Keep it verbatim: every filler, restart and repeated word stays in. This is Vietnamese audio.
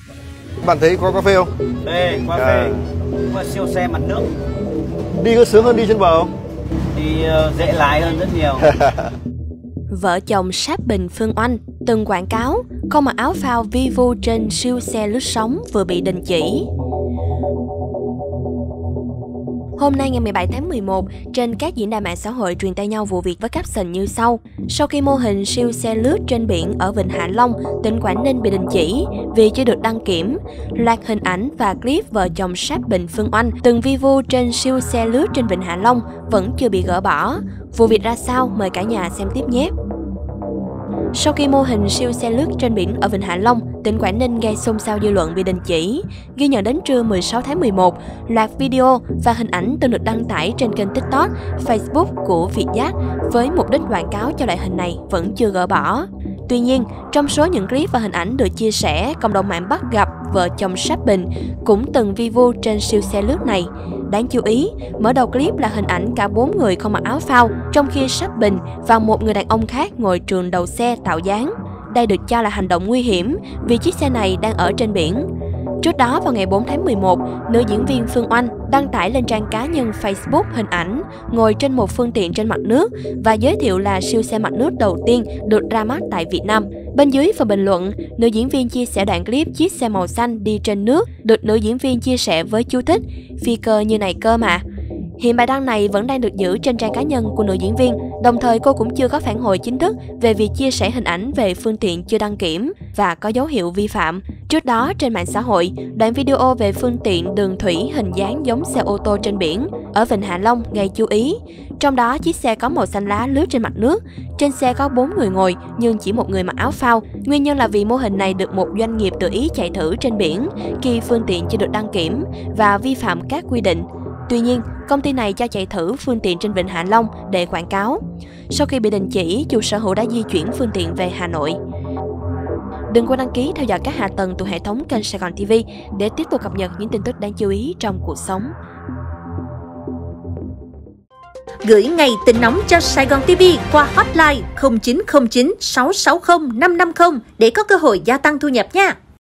Bạn thấy có cà phê không? Đây, cà phê. À. Cũng là siêu xe mặt nước. Đi có sướng hơn đi trên bờ không? Đi uh, dễ lái hơn rất nhiều. Vợ chồng Sát Bình Phương Oanh từng quảng cáo không mặc áo phao vi vu trên siêu xe lướt sóng vừa bị đình chỉ. Hôm nay ngày mười bảy tháng mười một, trên các diễn đàn mạng xã hội truyền tay nhau vụ việc với caption như sau. Sau khi mô hình siêu xe lướt trên biển ở Vịnh Hạ Long, tỉnh Quảng Ninh bị đình chỉ vì chưa được đăng kiểm, loạt hình ảnh và clip vợ chồng Sát Bình Phương Oanh từng vi vu trên siêu xe lướt trên Vịnh Hạ Long vẫn chưa bị gỡ bỏ. Vụ việc ra sao? Mời cả nhà xem tiếp nhé! Sau khi mô hình siêu xe lướt trên biển ở Vịnh Hạ Long, tỉnh Quảng Ninh gây xôn xao dư luận bị đình chỉ, ghi nhận đến trưa mười sáu tháng mười một, loạt video và hình ảnh từng được đăng tải trên kênh TikTok, Facebook của Vietjet với mục đích quảng cáo cho loại hình này vẫn chưa gỡ bỏ. Tuy nhiên, trong số những clip và hình ảnh được chia sẻ, cộng đồng mạng bắt gặp vợ chồng Sát Bình cũng từng vi vu trên siêu xe lướt này. Đáng chú ý, mở đầu clip là hình ảnh cả bốn người không mặc áo phao, trong khi Sát Bình và một người đàn ông khác ngồi trường đầu xe tạo dáng. Đây được cho là hành động nguy hiểm vì chiếc xe này đang ở trên biển. Trước đó vào ngày bốn tháng mười một, nữ diễn viên Phương Oanh đăng tải lên trang cá nhân Facebook hình ảnh ngồi trên một phương tiện trên mặt nước và giới thiệu là siêu xe mặt nước đầu tiên được ra mắt tại Việt Nam. Bên dưới phần bình luận, nữ diễn viên chia sẻ đoạn clip chiếc xe màu xanh đi trên nước được nữ diễn viên chia sẻ với chú thích "Phi cơ như này cơ mà". Hiện bài đăng này vẫn đang được giữ trên trang cá nhân của nữ diễn viên, đồng thời cô cũng chưa có phản hồi chính thức về việc chia sẻ hình ảnh về phương tiện chưa đăng kiểm và có dấu hiệu vi phạm. Trước đó, trên mạng xã hội, đoạn video về phương tiện đường thủy hình dáng giống xe ô tô trên biển ở Vịnh Hạ Long gây chú ý. Trong đó, chiếc xe có màu xanh lá lướt trên mặt nước. Trên xe có bốn người ngồi nhưng chỉ một người mặc áo phao. Nguyên nhân là vì mô hình này được một doanh nghiệp tự ý chạy thử trên biển khi phương tiện chưa được đăng kiểm và vi phạm các quy định. Tuy nhiên, công ty này cho chạy thử phương tiện trên Vịnh Hạ Long để quảng cáo. Sau khi bị đình chỉ, chủ sở hữu đã di chuyển phương tiện về Hà Nội. Đừng quên đăng ký theo dõi các hạ tầng từ hệ thống kênh Sài Gòn ti vi để tiếp tục cập nhật những tin tức đáng chú ý trong cuộc sống. Gửi ngay tin nóng cho Sài Gòn ti vi qua hotline không chín không chín sáu sáu không năm năm không để có cơ hội gia tăng thu nhập nha!